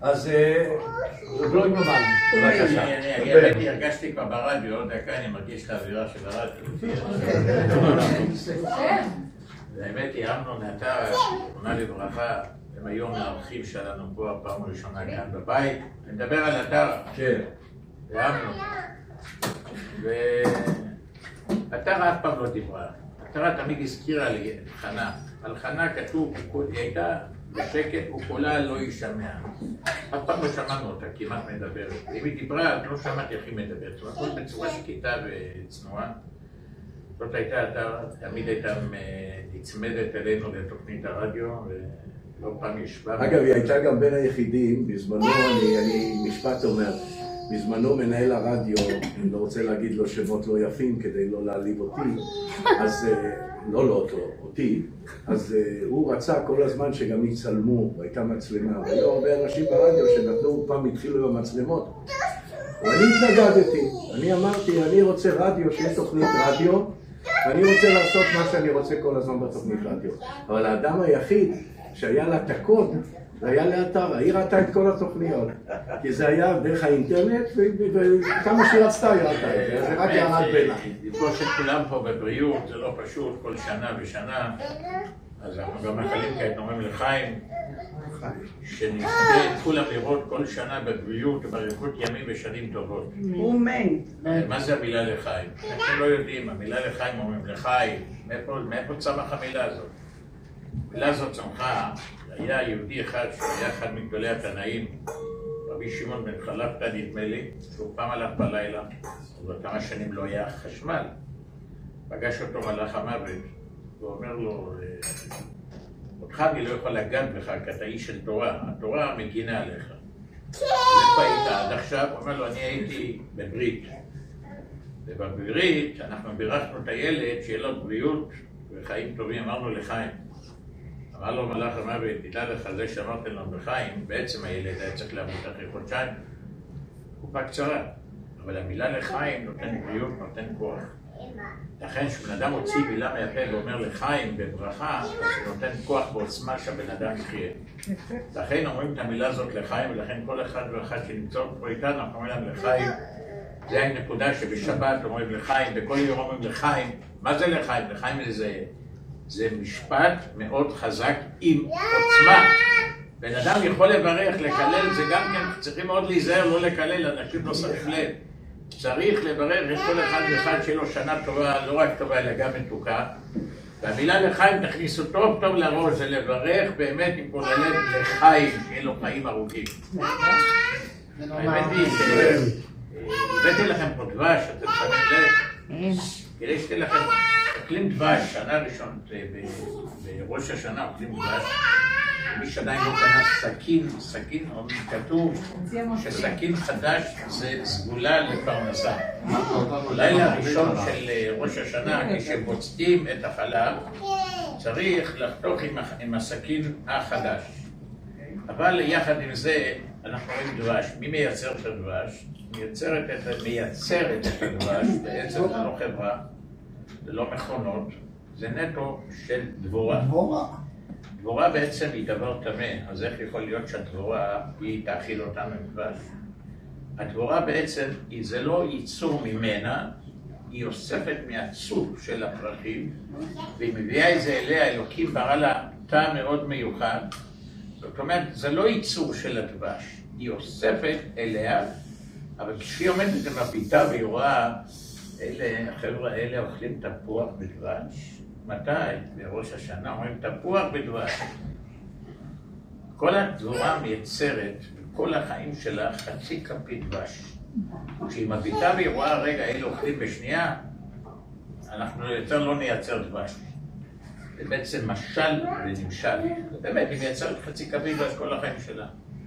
אז לא עם אמן, בבקשה. אני הרגשתי כבר ברדיו, עוד דקה אני מרגיש את האווירה של הרדיו. האמת היא, אמנון נעתר, זכרונה לברכה, הם היו מהאורחים שלנו פה הפעם הראשונה כאן בבית. אני מדבר על אתר. כן. ואמנון. ואתר אף פעם לא דיברה. אתר תמיד הזכירה לי חנה. על חנה כתוב, היא הייתה בשקט וקולה לא יישמע. אף פעם לא שמענו אותה, כמעט מדברת. אם היא דיברה, לא שמעתי איך היא מדברת. זאת אומרת, בצורה שקטה וצנועה. זאת הייתה אתר, תמיד הייתה נצמדת אלינו לתוכנית הרדיו, ולא פעם ישבה. אגב, היא הייתה גם בין היחידים, בזמנו, אני משפט אומר, בזמנו מנהל הרדיו, אני לא רוצה להגיד לו שמות לא יפים כדי לא להעליב אותי, אז לא אותו, אותי, אז הוא רצה כל הזמן שגם יצלמו, והייתה מצלמה, והיו הרבה אנשים ברדיו שנתנו, פעם התחילו עם המצלמות, ואני התנגדתי, אני אמרתי, אני רוצה רדיו, שיש תוכנית רדיו, ואני רוצה לעשות מה שאני רוצה כל הזמן בתוכנית רדיו, אבל האדם היחיד שהיה לה את הקוד, זה היה לאתר, היא ראתה את כל התוכניות, כי זה היה דרך האינטרנט, וכמה שהיא רצתה היא ראתה את זה, זה רק ירד בינה. לפגוש את כולם פה בבריאות, זה לא פשוט, כל שנה ושנה, אז אנחנו גם מחלים כעת, אומרים לחיים, שנזכה את כולם לראות כל שנה בבריאות ובאריכות ימים ושנים טובות. אמן. מה זה המילה לחיים? אנחנו לא יודעים, המילה לחיים אומרים לחיים, מאיפה צמח המילה הזאת? המילה הזאת צמחה, היה יהודי אחד שהיה אחד מגדולי התנאים, רבי שמעון בן חלפתא נדמה לי, שהוא פעם הלך בלילה, וכמה שנים לא היה חשמל. פגש אותו מלאך המוות, ואומר לו, אותך אני לא יכול לגעת בך, כי אתה איש של תורה, התורה מגינה עליך. איפה היית עד עכשיו? הוא אומר לו, אני הייתי בברית. ובברית אנחנו בירכנו את הילד שיהיה לו בריאות וחיים טובים, אמרנו לחיים. אמר לו מלאך המוות, תדע לך זה שאמרתם לו בחיים, בעצם הילד היה צריך לעמוד אחרי חודשיים. תקופה קצרה, אבל המילה לחיים נותן בריאות, נותן כוח. לכן כשבן אדם הוציא מילה מהפה ואומר לחיים בברכה, אז הוא נותן כוח ועוצמה שהבן אדם יחיה. לכן אומרים את המילה הזאת לחיים, ולכן כל אחד ואחד שנמצא פה איתנו, אנחנו אומרים להם לחיים. זה הנקודה שבשבת אומרים לחיים, בכל יום אומרים לחיים. מה זה לחיים? לחיים זה משפט מאוד חזק עם עוצמה. בן אדם יכול לברך, לקלל, זה גם כן, צריכים מאוד להיזהר, לא לקלל, אנשים לא שמים לב. צריך לברך את כל אחד ואחד שיהיה לו שנה טובה, לא רק טובה, אלא גם מתוקה. והמילה לחיים תכניסו טוב טוב לראש, זה לברך באמת עם כל הלב לחיים, שיהיה לו חיים ארוכים. האמת היא שהבאתי לכם פה דבש, אתם שמים לב, כדי שתהיה לכם, אוכלים דבש, שנה ראשון, בראש השנה אוכלים דבש. מי שעדיין לא קנה סכין, כתוב שסכין חדש זה סגולה לפרנסה. לילה הראשון של ראש השנה, כשמוצאים את החלב, צריך לחתוך עם הסכין החדש. אבל יחד עם זה, אנחנו רואים דבש. מי מייצר את הדבש? מייצרת את הדבש, בעצם זה לא חברה, זה לא מכונות, זה נטו של דבורה. דבורה בעצם היא דבר טמא, אז איך יכול להיות שהדבורה היא תאכיל אותנו עם דבש? הדבורה בעצם, זה לא ייצור ממנה, היא אוספת מהצוף של הפרחים, והיא מביאה את זה אליה, אלוקים ברא לה טעם מאוד מיוחד. זאת אומרת, זה לא ייצור של הדבש, היא אוספת אליה, אבל כשהיא עומדת במביטה והיא רואה, החבר'ה האלה אוכלים תפוח בדבש. מתי? בראש השנה אומרים תפוח בדבש. כל הדבורה מייצרת בכל החיים שלה חצי כפית דבש. כשהיא מביטה והיא רואה, רגע, אלה אוכלים בשנייה, אנחנו יותר לא נייצר דבש. זה בעצם משל ונמשל. באמת, היא מייצרת חצי כפית דבש כל החיים שלה.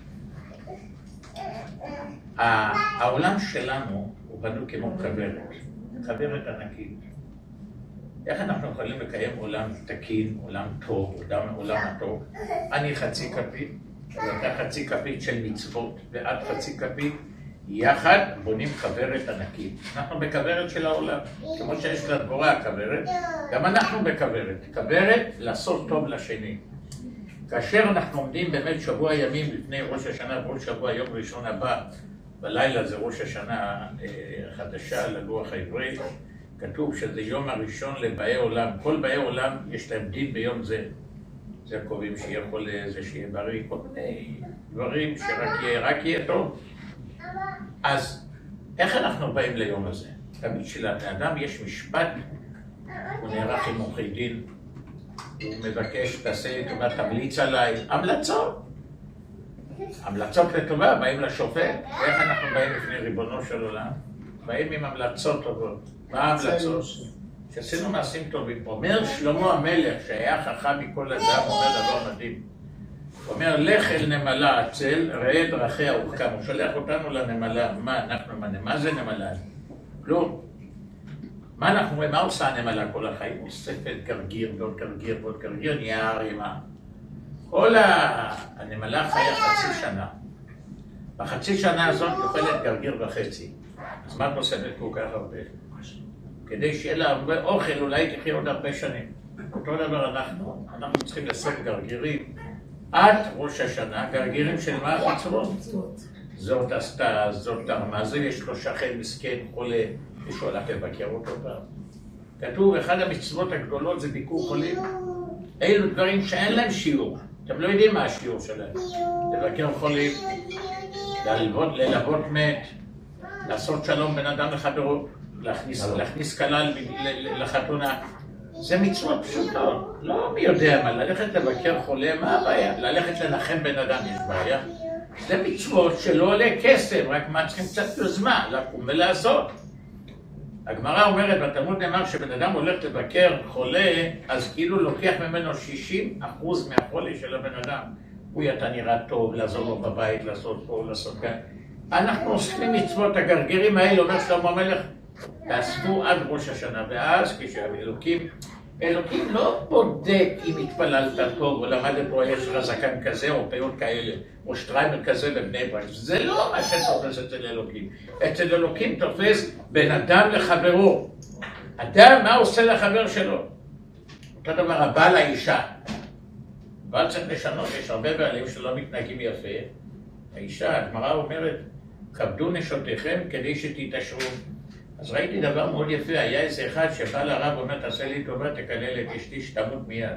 העולם שלנו הוא בנוי כמו כוורת ענקית. איך אנחנו יכולים לקיים עולם תקין, עולם טוב, עולם הטוב? אני חצי כפית, ואתה חצי כפית של מצוות, ואת חצי כפית, יחד בונים כוורת ענקית. אנחנו בכוורת של העולם, כמו שיש לדבורה הכוורת, גם אנחנו בכוורת. כוורת לעשות טוב לשני. כאשר אנחנו עומדים באמת שבוע ימים לפני ראש השנה, ראש שבוע יום ראשון הבא, בלילה זה ראש השנה חדשה ללוח העברי, כתוב שזה יום הראשון לבאי עולם. כל באי עולם יש להם דין ביום זה. זה קובעים שיהיה חולה, זה שיהיה בריא, כל מיני דברים שרק יהיה טוב. אז איך אנחנו באים ליום הזה? תמיד שלאדם יש משפט, הוא נערך עם עורכי דין, הוא מבקש, תעשה לי טובה, תמליץ עליי, המלצות. המלצות לטובה, באים לשופט. איך אנחנו באים לפני ריבונו של עולם? באים עם המלצות טובות. מה ההמלצות? שעשינו מעשים טובים. אומר שלמה המלך, שהיה חכם מכל אדם, אומר דבר מדהים. הוא אומר, לך אל נמלה עצל, ראה דרכיה אורכם. הוא שולח אותנו לנמלה. מה אנחנו, מה זה נמלה? כלום. מה אנחנו רואים? מה עושה הנמלה כל החיים? אוספת גרגיר ועוד גרגיר ועוד גרגיר, נהיה ערימה. כל הנמלה חיה חצי שנה. בחצי שנה הזאת אוכלת גרגיר וחצי. אז מה את אוספת כל כך הרבה? כדי שיהיה לה הרבה אוכל, אולי תחיה עוד הרבה שנים. אותו דבר אנחנו צריכים לאסוף גרגירים עד ראש השנה, גרגירים של מה? מצוות. זאת עשתה, זאת תרמה, זה יש לו שכן מסכן, חולה, מישהו הלך לבקר אותו פעם. כתוב, אחד המצוות הגדולות זה ביקור חולים. אלו דברים שאין להם שיעור. אתם לא יודעים מה השיעור שלהם. לבקר חולים, ללוות מת, לעשות שלום בין אדם לחברו, להכניס כלל לחתונה. זה מצוות פשוטות. לא מי יודע מה, ללכת לבקר חולה, מה הבעיה? ללכת לנחם בן אדם יש בעיה. זה מצוות שלא עולה כסף, רק מה צריכים קצת יוזמה, לקום ולעשות. הגמרא אומרת, בתלמוד נאמר שבן אדם הולך לבקר חולה, אז כאילו לוקח ממנו 60% מהחולה של הבן אדם. הוא יתה נראה טוב, לעזור לו בבית, לעשות פה, לעשות כאן. אנחנו עושים מצוות, הגרגירים האלה, אומר שלמה המלך, תאספו עד ראש השנה, ואז אלוקים לא בודק אם התפללת טוב, או למדת פה יש רזקן כזה, או פיות כאלה, או שטריימר כזה בבני ברק. זה לא מה שתופס אצל אלוקים. אצל אלוקים תופס בין אדם לחברו. אדם, מה עושה לחבר שלו? אותו דבר, הבעל האישה. הבעל צריך לשנות, יש הרבה בעלים שלא מתנהגים יפה. האישה, הגמרא אומרת, כבדו נשותיכם כדי שתתעשרו. אז ראיתי דבר מאוד יפה, היה איזה אחד שבא לרב ואומר, תעשה לי טובה, תקלל את אשתי שתמות מיד.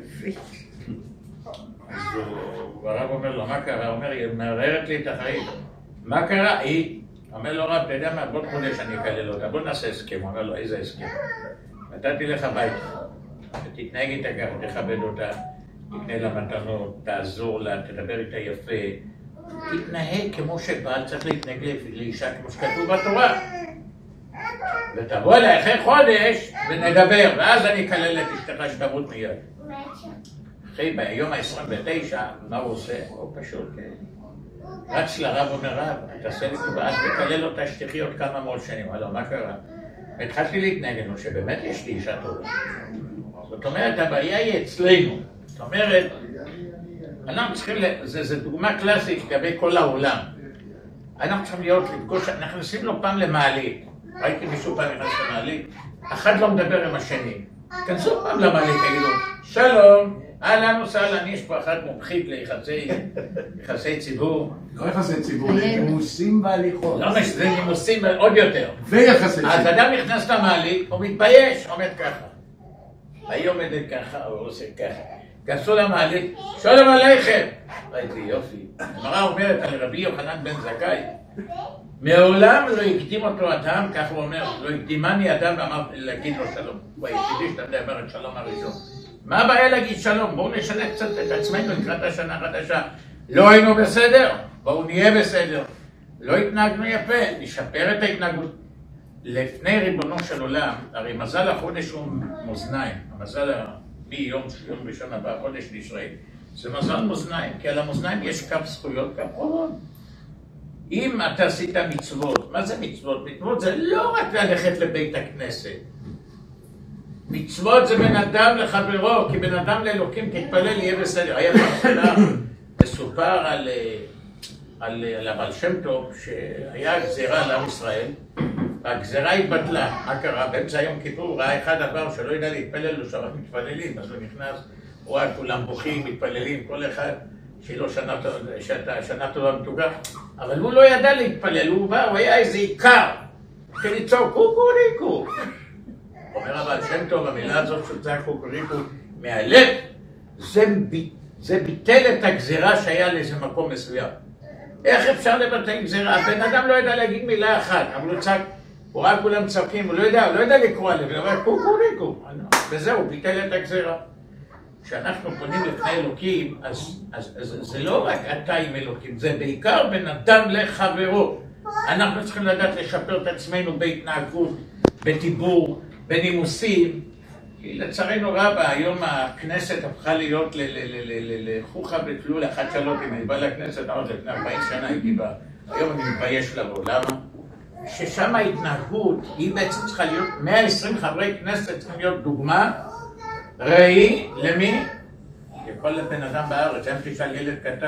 אז הרב אומר לו, מה קרה? הוא אומר, היא מערערת לי את החיים. מה קרה? היא. אומר לו, רב, אתה יודע מה? בוא חודש אני אקלל אותה, בוא נעשה הסכם. הוא אומר לו, איזה הסכם? נתתי לך ביתה, ותתנהג איתה ככה, תכבד אותה, תקנה לה מתנות, תעזור לה, תדבר איתה יפה. תתנהג כמו שבעל צריך להתנהג לאישה כמו שכתוב בתורה. ותבוא אליי אחרי חודש ונדבר, ואז אני אקלל את אשתך שתמות מיד. אחרי ביום ה-29, מה הוא עושה? הוא פשוט רץ לרב ואומר, רב, תעשה לי טובה, אז תקלל אותה שתחי עוד כמה מאות שנים. הלו, מה קרה? התחלתי להתנהג לנו שבאמת יש לי אישה טובה. זאת אומרת, הבעיה היא אצלנו. זאת אומרת, אנחנו צריכים, זה דוגמה קלאסית לגבי כל העולם. אנחנו צריכים להיות, אנחנו נשים לו פעם למעלית. ראיתי מישהו פעם נכנס למעלית, אחד לא מדבר עם השני. כנסו פעם למעלית, תגידו, שלום, אהלן וסהלן, יש פה אחת מומחית ליחסי ציבור. לא יחסי ציבור, נימוסים והליכות. לא, זה נימוסים עוד יותר. ויחסי ציבור. אז אדם נכנס למעלית, הוא מתבייש, עומד ככה. היא עומדת ככה, הוא עושה ככה. כנסו למעלית, שלום עליכם. ראיתי יופי. הגמרא אומרת על רבי יוחנן בן זכאי, מעולם לא הקדים אותו אדם, כך הוא אומר, לא הקדימני אדם ואמר להגיד לו שלום. הוא היחידי שאתה מדבר את שלום הראשון. מה הבעיה להגיד שלום? בואו נשנה קצת את עצמנו לקראת השנה החדשה. לא היינו בסדר, בואו נהיה בסדר. לא התנהגנו יפה, נשפר את ההתנהגות. לפני ריבונו של עולם, הרי מזל החודש הוא מאזניים. המזל מיום ראשון הבא, חודש לישראל. זה מזל מאזניים, כי על המאזניים יש קו זכויות, קו חובות. אם אתה עשית מצוות, מה זה מצוות? מצוות זה לא רק ללכת לבית הכנסת. מצוות זה בין אדם לחברו, כי בין אדם לאלוקים תתפלל יהיה בסדר. היה פעם מסופר על הבעל שם טוב שהיה גזירה לעם ישראל, והגזירה התבטלה. מה קרה? באמצע יום כיפור ראה אחד דבר שלא ידע להתפלל לו שרק מתפללים, אז הוא נכנס רואה כולם בוכים, מתפללים, כל אחד שלא שנה טובה מתוקה, אבל הוא לא ידע להתפלל, הוא בא, הוא היה איזה עיקר, לצעוק קוקוריקו. אומר אבל שם טוב, המילה הזאת של צעק קוקוריקו מהלב, זה ביטל את הגזירה שהיה לאיזה מקום מסוים. איך אפשר לבטל גזירה? הבן אדם לא ידע להגיד מילה אחת, אבל הוא צעק, הוא ראה כולם צעקים, הוא לא ידע לקרוא עליו, הוא אומר קוקוריקו, וזהו, ביטל את הגזירה. כשאנחנו פונים לפני אלוקים, אז זה לא רק אתה עם אלוקים, זה בעיקר בין אדם לחברו. אנחנו צריכים לדעת לשפר את עצמנו בהתנהגות, בדיבור, בנימוסים. כי לצערנו רבה, היום הכנסת הפכה להיות לחוכה בתלול אחת שלוש, אם אני בא לכנסת, לפני 40 שנה הייתי בה, היום אני מתבייש לבוא, למה? ששם ההתנהגות היא בעצם צריכה להיות, 120 חברי כנסת צריכים להיות דוגמה, ראי, למי? לכל בן אדם בארץ, הם תשאל ילד קטן,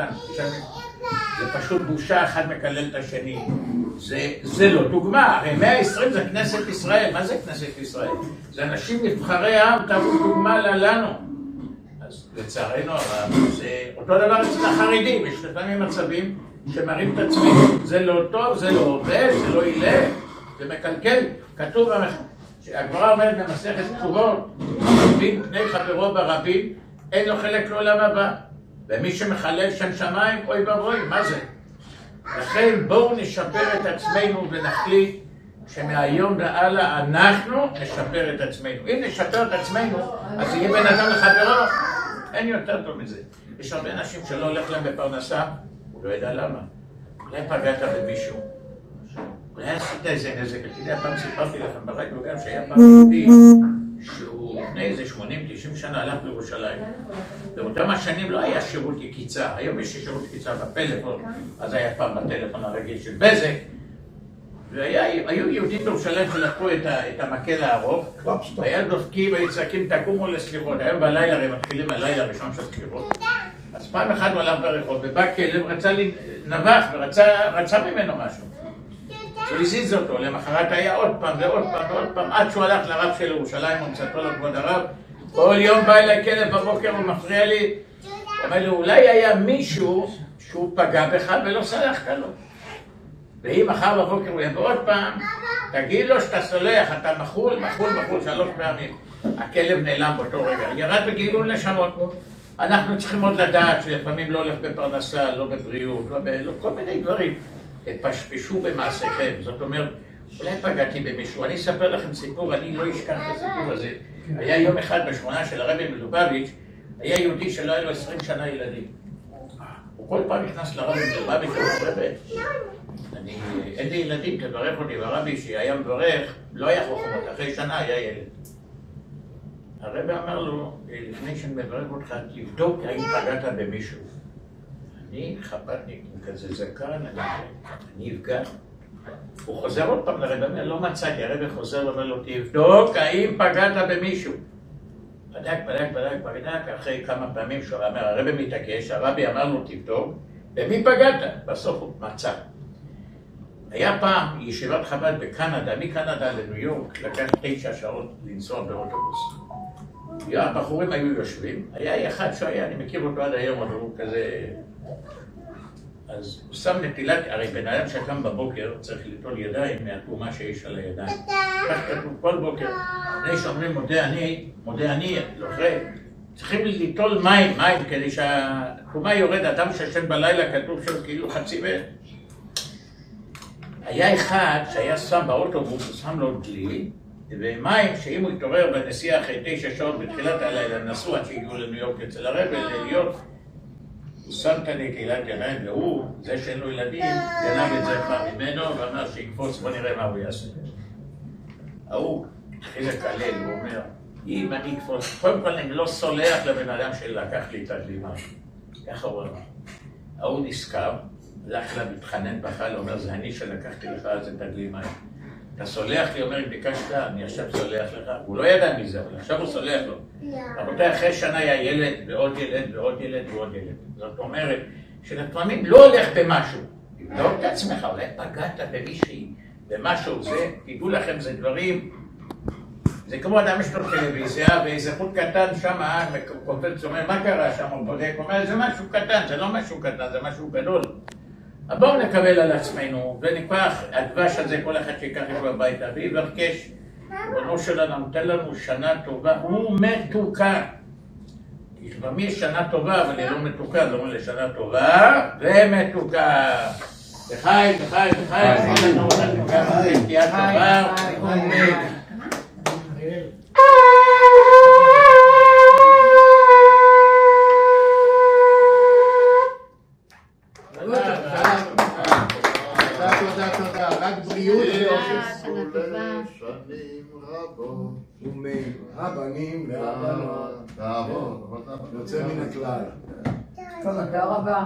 זה פשוט בושה, אחד מקלל את השני. זה לא דוגמה, הרי 120 זה כנסת ישראל, מה זה כנסת ישראל? זה אנשים נבחרי העם, תראו דוגמה לנו. אז לצערנו הרב, זה אותו דבר אצל החרדים, יש לפעמים מצבים שמראים את עצמם, זה לא טוב, זה לא עובד, זה לא ילך, זה מקלקל, כתוב שהגמרא אומרת במסכת כתובות, רבים פני חברו ברבים, אין לו חלק לעולם הבא. ומי שמחלל שם שמיים, אוי ואבוי, מה זה? לכן בואו נשפר את עצמנו ונחליט שמהיום והלאה אנחנו נשפר את עצמנו. אם נשפר את עצמנו, אז יהיה בן אדם לחברו. אין יותר טוב מזה. יש הרבה אנשים שלא הולך להם בפרנסה, הוא לא יודע למה. אולי פגעת במישהו. אולי עשית איזה נזק. אתה יודע, פעם סיפרתי לכם ברדיו גם שהיה פעם יהודי שהוא לפני איזה 80-90 שנה הלך לירושלים. באותם השנים לא היה שירות יקיצה. היום יש שירות יקיצה בפלאפון, אז היה פעם בטלפון הרגיל של בזק. והיו יהודים בירושלים שלקחו את המקל הארוך, והיה דופקים והצעקים תקומו לסליחות. היום בלילה, הרי מתחילים הלילה הראשון של סליחות. אז פעם אחת הוא הלך ברחוב, ובא כלב, רצה נבח ורצה ממנו משהו. הוא הזיז אותו, למחרת היה עוד פעם ועוד פעם ועוד פעם, עד שהוא הלך לרב של ירושלים, הוא מצטו לו כבוד הרב, כל יום בא אליי כלב בבוקר, הוא מפריע לי, הוא אומר לי, אולי היה מישהו שהוא פגע בך ולא סלחת לו. ואם מחר בבוקר הוא יבוא עוד פעם, תגיד לו שאתה סולח, אתה מחול 3 פעמים. הכלב נעלם באותו רגע, ירד בגילגול נשמות. אנחנו צריכים עוד לדעת שלפעמים לא הולך בפרנסה, לא בבריאות, לא כל מיני דברים. פשפשו במעשיכם, זאת אומרת, אולי פגעתי במישהו. אני אספר לכם סיפור, אני לא אשכח את הסיפור הזה. היה יום אחד בשכונה של הרבי מלובביץ', היה יהודי שלא היה לו 20 שנה ילדים. הוא כל פעם נכנס לרבי מלובביץ' ואומר, רבי, אין לי ילדים, תברך אותי, והרבי שהיה מברך, לא היה חוכמות, אחרי שנה היה ילד. הרבי אמר לו, לפני שאני מברך אותך, תבדוק האם פגעת במישהו. אני חפתניק עם כזה זקן, אני אפגע. הוא חוזר עוד פעם לרבי, לא מצאתי, הרבי חוזר ואומר לו, תבדוק האם פגעת במישהו. בדק, אחרי כמה פעמים שהוא אמר, הרבי מתעקש, הרבי אמר לו, תבדוק, במי פגעת? בסוף הוא מצא. היה פעם ישיבת חב"ד בקנדה, מקנדה לניו יורק, לקח 9 שעות לנסוע באוטובוס. הבחורים היו יושבים, היה אחד שהיה, אני מכיר אותו עד היום, אבל הוא כזה... אז הוא שם נטילת, הרי בן אדם שקם בבוקר צריך ליטול ידיים מהתרומה שיש על הידיים. כך כתוב כל בוקר, לפני שאומרים מודה אני, לוחם, צריכים ליטול מים כדי שהתרומה יורד, אדם שישן בלילה כתוב שם כאילו חצי בן. היה אחד שהיה שם באוטובוס, הוא שם לו דלי, ומים שאם הוא התעורר בנסיעה אחרי 9 שעות בתחילת הלילה, נסעו עד שהגיעו לניו יורק אצל הרבי, להיות, הוא שם את הנטילת ידיים, והוא, זה שאין לו ילדים, גנב את זה כבר ממנו, ואמר שיקפוץ, בוא נראה מה הוא יעשה. ההוא התחיל לקלל, הוא אומר, אם אני אקפוץ, קודם כל אני לא סולח לבן אדם שלקח לי את הדלימה. ככה הוא אמר. ההוא נזכר, הלך לה, מתחנן בחל, אומר, זה אני שלקחתי לך אז את הדלימה. אתה סולח לי, אומר, אם ביקשת, אני עכשיו סולח לך. הוא לא ידע מזה, אבל עכשיו הוא סולח לו. רבותיי, אחרי שנה היה ילד, ועוד ילד, ועוד ילד, ועוד ילד. זאת אומרת, שלפעמים לא הולך במשהו. תבדוק את עצמך, אולי פגעת במישהי, במשהו, זה, תדעו לכם, זה דברים זה כמו אדם יש לו טלוויזיה, ואיזה חוט קטן שם, קופץ, אומר, מה קרה שם? הוא בודק, הוא אומר, זה משהו קטן, זה לא משהו קטן, זה משהו גדול. אז בואו נקבל על עצמנו, וניקח הדבש הזה, כל אחד שיקח איתו הביתה, ויבקש, ריבונו שלנו, נותן לנו שנה טובה, הוא מתוקה. לפעמים יש שנה טובה, אבל היא לא מתוקה, זאת אומרת לשנה טובה ומתוקה. לחיים, לחיים, לחיים, תהיה טובה. תודה, רק בריאות ומהבנים והבנות יוצא מן הכלל. תודה רבה.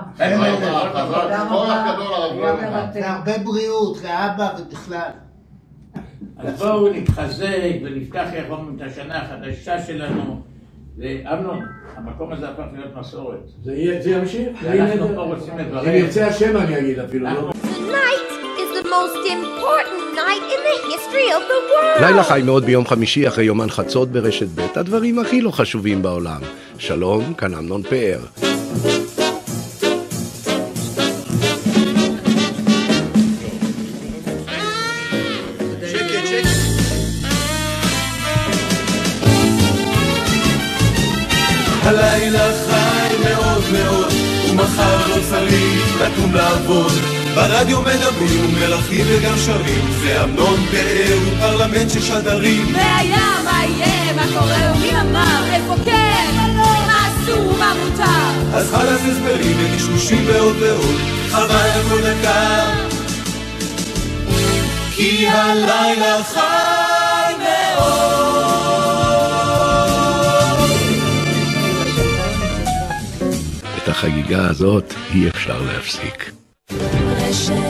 והרבה בריאות לאבא ובכלל. אז בואו נתחזק ונפתח יחום את השנה החדשה שלנו. ואמנון, המקום הזה הפך להיות מסורת. זה ימשיך. אנחנו פה רוצים לדברים. אם ירצה השם אני אגיד אפילו. Tonight is the most important night in the history of the world. לילה חי מאוד ביום חמישי אחרי יומן חצות ברשת ב', הדברים הכי לא חשובים בעולם. שלום, כאן אמנון פאר. הלילה חי מאוד מאוד, ומחר לא צריך לקום לעבוד. ברדיו מדברים ומלכים וגם שרים, זה אמנון פאר ופרלמנט של שדרים. והיה מה יהיה, מה קורה ומי אמר, איפה כן, מה אסור ומה מותר. אז חלאס הסברים וקשקושים ועוד ועוד, חבל הכל דקה, כי הלילה חי מאוד. את החגיגה הזאת אי אפשר להפסיק. רשת